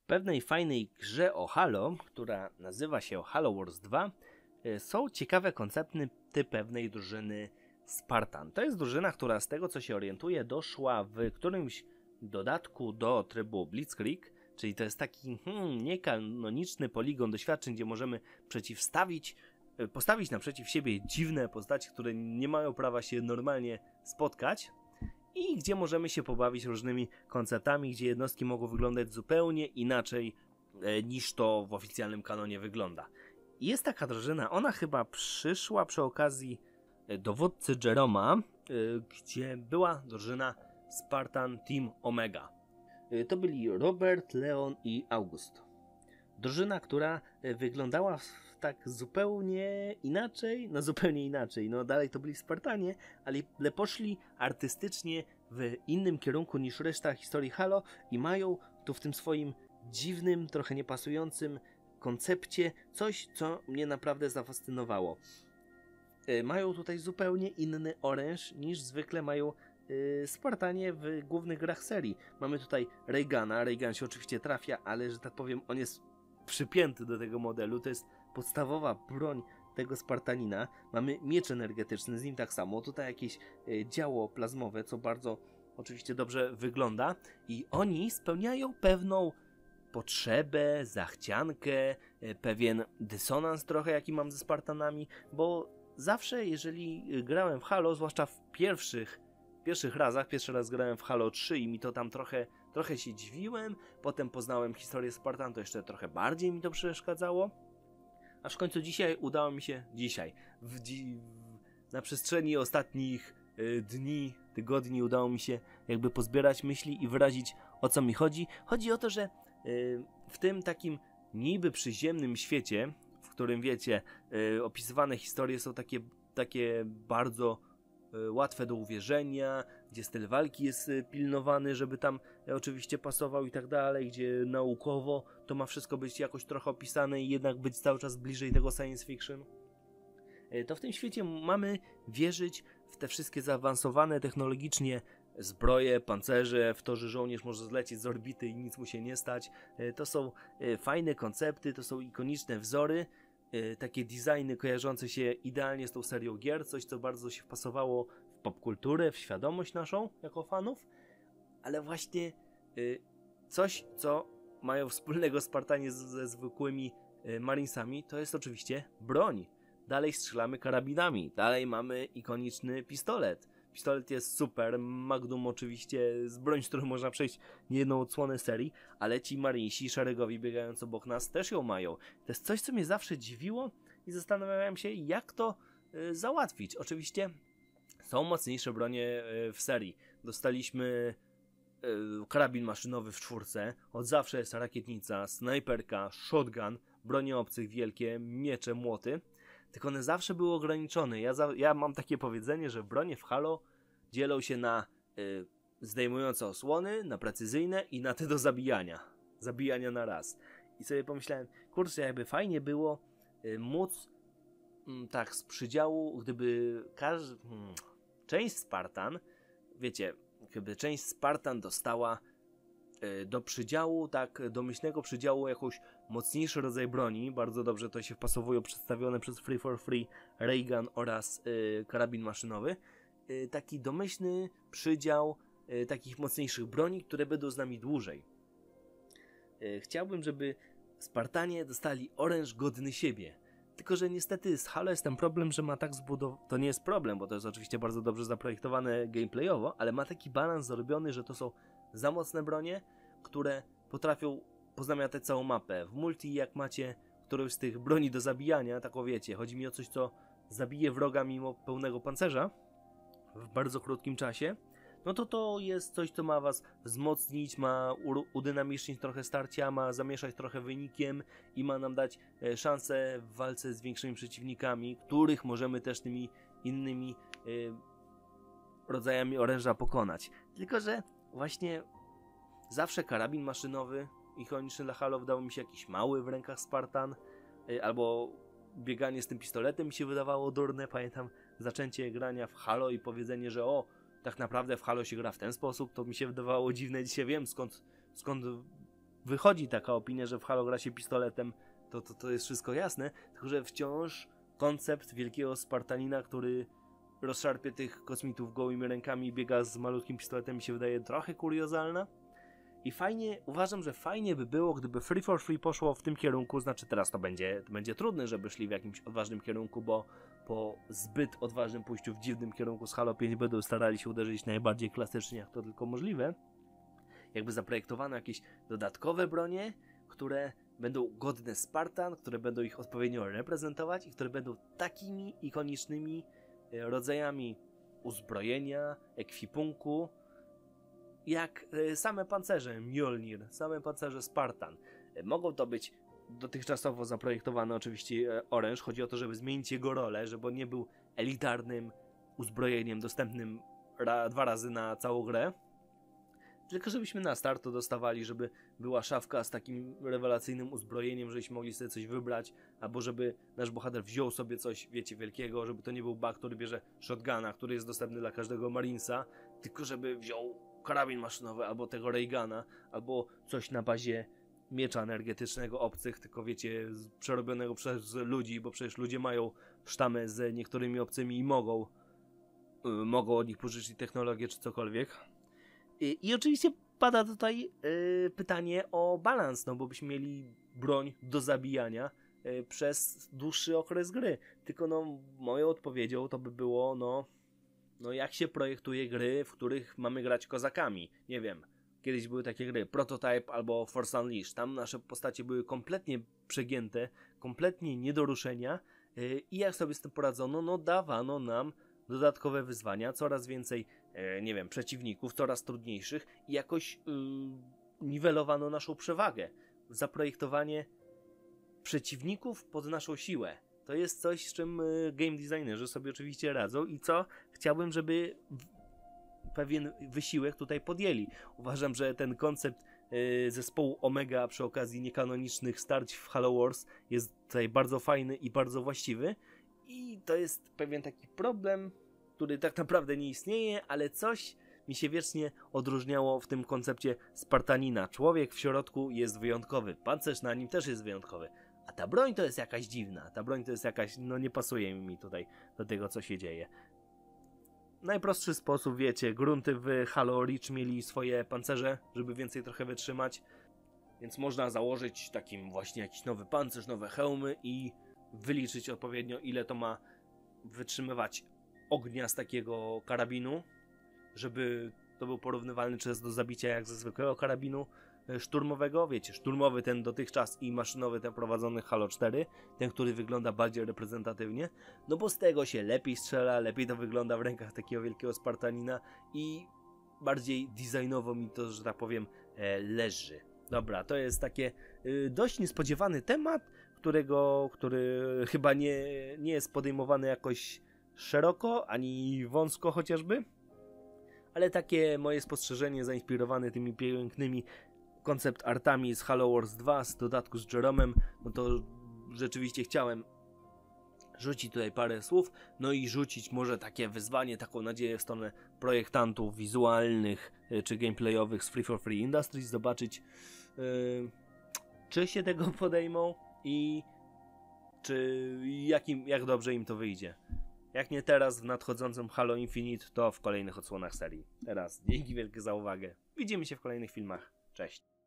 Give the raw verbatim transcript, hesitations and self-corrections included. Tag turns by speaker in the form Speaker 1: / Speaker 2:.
Speaker 1: pewnej fajnej grze o Halo, która nazywa się Halo Wars dwa, są ciekawe koncepty pewnej drużyny Spartan. To jest drużyna, która z tego co się orientuje doszła w którymś dodatku do trybu Blitzkrieg, czyli to jest taki hmm, niekanoniczny poligon doświadczeń, gdzie możemy przeciwstawić, postawić naprzeciw siebie dziwne postacie, które nie mają prawa się normalnie spotkać i gdzie możemy się pobawić różnymi konceptami, gdzie jednostki mogą wyglądać zupełnie inaczej e, niż to w oficjalnym kanonie wygląda. Jest taka drużyna, ona chyba przyszła przy okazji dowódcy Jeroma, y, gdzie była drużyna Spartan Team Omega. Y, to byli Robert, Leon i August. Drużyna, która wyglądała tak zupełnie inaczej, no zupełnie inaczej, no dalej to byli Spartanie, ale poszli artystycznie w innym kierunku niż reszta historii Halo i mają tu w tym swoim dziwnym, trochę niepasującym koncepcie coś, co mnie naprawdę zafascynowało. Yy, mają tutaj zupełnie inny oręż niż zwykle mają yy, Spartanie w głównych grach serii. Mamy tutaj Reagana, Reagan się oczywiście trafia, ale że tak powiem on jest przypięty do tego modelu, to jest podstawowa broń tego Spartanina. Mamy miecz energetyczny, z nim tak samo, tutaj jakieś yy, działo plazmowe, co bardzo oczywiście dobrze wygląda i oni spełniają pewną potrzebę, zachciankę, pewien dysonans trochę, jaki mam ze Spartanami, bo zawsze, jeżeli grałem w Halo, zwłaszcza w pierwszych, pierwszych razach, pierwszy raz grałem w Halo trzy i mi to tam trochę, trochę się dziwiłem, potem poznałem historię Spartan, to jeszcze trochę bardziej mi to przeszkadzało, aż w końcu dzisiaj udało mi się, dzisiaj, w, dzi, na przestrzeni ostatnich y, dni, tygodni udało mi się jakby pozbierać myśli i wyrazić, o co mi chodzi. Chodzi o to, że w tym takim niby przyziemnym świecie, w którym wiecie, opisywane historie są takie, takie bardzo łatwe do uwierzenia, gdzie styl walki jest pilnowany, żeby tam oczywiście pasował i tak dalej, gdzie naukowo to ma wszystko być jakoś trochę opisane i jednak być cały czas bliżej tego science fiction, to w tym świecie mamy wierzyć w te wszystkie zaawansowane technologicznie zbroje, pancerze, w to, że żołnierz może zlecieć z orbity i nic mu się nie stać. To są fajne koncepty, to są ikoniczne wzory, takie designy kojarzące się idealnie z tą serią gier, coś co bardzo się wpasowało w popkulturę, w świadomość naszą jako fanów, ale właśnie coś, co mają wspólnego Spartanie ze zwykłymi Marinesami, to jest oczywiście broń. Dalej strzelamy karabinami, dalej mamy ikoniczny pistolet. Pistolet jest super, Magnum oczywiście z broń, z którą można przejść niejedną odsłonę serii, ale ci Marinesi szeregowi biegając obok nas też ją mają. To jest coś, co mnie zawsze dziwiło i zastanawiałem się, jak to y, załatwić. Oczywiście są mocniejsze bronie y, w serii. Dostaliśmy y, karabin maszynowy w czwórce, od zawsze jest rakietnica, snajperka, shotgun, bronie obcych wielkie, miecze, młoty. Tylko one zawsze były ograniczone. Ja, za, ja mam takie powiedzenie, że bronie w Halo dzielą się na y, zdejmujące osłony, na precyzyjne i na te do zabijania. Zabijania na raz. I sobie pomyślałem, kurczę, jakby fajnie było y, móc y, tak z przydziału, gdyby każdy, y, część Spartan, wiecie, gdyby część Spartan dostała do przydziału, tak domyślnego przydziału jakąś mocniejszy rodzaj broni, bardzo dobrze to się wpasowują przedstawione przez Free for Free Reagan oraz y, karabin maszynowy, y, taki domyślny przydział y, takich mocniejszych broni, które będą z nami dłużej. Y, chciałbym, żeby Spartanie dostali oręż godny siebie, tylko że niestety z Halo jest ten problem, że ma tak zbudowany, to nie jest problem, bo to jest oczywiście bardzo dobrze zaprojektowane gameplayowo, ale ma taki balans zrobiony, że to są za mocne bronie, które potrafią poznamiatać całą mapę. W multi jak macie którąś z tych broni do zabijania, tak o wiecie, chodzi mi o coś, co zabije wroga mimo pełnego pancerza w bardzo krótkim czasie, no to to jest coś, co ma was wzmocnić, ma udynamicznić trochę starcia, ma zamieszać trochę wynikiem i ma nam dać szansę w walce z większymi przeciwnikami, których możemy też tymi innymi yy, rodzajami oręża pokonać. Tylko że właśnie zawsze karabin maszynowy ikoniczny dla Halo wydawał mi się jakiś mały w rękach Spartan, yy, albo bieganie z tym pistoletem mi się wydawało durne. Pamiętam zaczęcie grania w Halo i powiedzenie, że o, tak naprawdę w Halo się gra w ten sposób, to mi się wydawało dziwne. Dzisiaj wiem skąd, skąd wychodzi taka opinia, że w Halo gra się pistoletem, to, to, to jest wszystko jasne, tylko że wciąż koncept wielkiego Spartanina, który rozszarpie tych kosmitów gołymi rękami i biega z malutkim pistoletem, mi się wydaje trochę kuriozalna. I fajnie, uważam, że fajnie by było, gdyby Free for Free poszło w tym kierunku, znaczy teraz to będzie, to będzie trudne, żeby szli w jakimś odważnym kierunku, bo po zbyt odważnym pójściu w dziwnym kierunku z Halo pięć będą starali się uderzyć najbardziej klasycznie, jak to tylko możliwe. Jakby zaprojektowano jakieś dodatkowe bronie, które będą godne Spartan, które będą ich odpowiednio reprezentować i które będą takimi ikonicznymi rodzajami uzbrojenia, ekwipunku, jak same pancerze Mjolnir, same pancerze Spartan. Mogą to być dotychczasowo zaprojektowane oczywiście oręż. Chodzi o to, żeby zmienić jego rolę, żeby on nie był elitarnym uzbrojeniem dostępnym ra, dwa razy na całą grę. Tylko żebyśmy na start to dostawali, żeby była szafka z takim rewelacyjnym uzbrojeniem, żebyśmy mogli sobie coś wybrać, albo żeby nasz bohater wziął sobie coś, wiecie, wielkiego, żeby to nie był bug, który bierze shotguna, który jest dostępny dla każdego Marinesa, tylko żeby wziął karabin maszynowy, albo tego Raygana, albo coś na bazie miecza energetycznego obcych, tylko wiecie, przerobionego przez ludzi, bo przecież ludzie mają sztamy z niektórymi obcymi i mogą yy, mogą od nich pożyczyć technologię czy cokolwiek. I, i oczywiście pada tutaj yy, pytanie o balans, no bo byśmy mieli broń do zabijania yy, przez dłuższy okres gry. Tylko no moją odpowiedzią to by było no no jak się projektuje gry, w których mamy grać kozakami. Nie wiem, kiedyś były takie gry Prototype albo Force Unleashed. Tam nasze postacie były kompletnie przegięte, kompletnie nie do ruszenia yy, i jak sobie z tym poradzono, no dawano nam dodatkowe wyzwania, coraz więcej, e, nie wiem, przeciwników, coraz trudniejszych i jakoś yy, niwelowano naszą przewagę. Zaprojektowanie przeciwników pod naszą siłę. To jest coś, z czym y, game designerzy sobie oczywiście radzą i co chciałbym, żeby w, pewien wysiłek tutaj podjęli. Uważam, że ten koncept y, zespołu Omega przy okazji niekanonicznych starć w Halo Wars jest tutaj bardzo fajny i bardzo właściwy. I to jest pewien taki problem, który tak naprawdę nie istnieje, ale coś mi się wiecznie odróżniało w tym koncepcie Spartanina. Człowiek w środku jest wyjątkowy, pancerz na nim też jest wyjątkowy, a ta broń to jest jakaś dziwna, ta broń to jest jakaś, no nie pasuje mi tutaj do tego, co się dzieje. Najprostszy sposób, wiecie, grunty w Halo Reach mieli swoje pancerze, żeby więcej trochę wytrzymać, więc można założyć takim właśnie jakiś nowy pancerz, nowe hełmy i wyliczyć odpowiednio, ile to ma wytrzymywać ognia z takiego karabinu, żeby to był porównywalny czas do zabicia jak ze zwykłego karabinu szturmowego. Wiecie, szturmowy ten dotychczas i maszynowy ten prowadzony Halo cztery, ten, który wygląda bardziej reprezentatywnie, no bo z tego się lepiej strzela, lepiej to wygląda w rękach takiego wielkiego Spartanina i bardziej designowo mi to, że tak powiem, leży. Dobra, to jest takie dość niespodziewany temat, którego, który chyba nie, nie jest podejmowany jakoś szeroko, ani wąsko chociażby, ale takie moje spostrzeżenie zainspirowane tymi pięknymi koncept artami z Halo Wars dwa, z dodatku z Jeromem, no to rzeczywiście chciałem rzucić tutaj parę słów, no i rzucić może takie wyzwanie, taką nadzieję w stronę projektantów wizualnych czy gameplayowych z Free for Free Industries, zobaczyć yy, czy się tego podejmą i czy jakim, jak dobrze im to wyjdzie. Jak nie teraz w nadchodzącym Halo Infinite, to w kolejnych odsłonach serii. Teraz dzięki wielkie za uwagę. Widzimy się w kolejnych filmach. Cześć.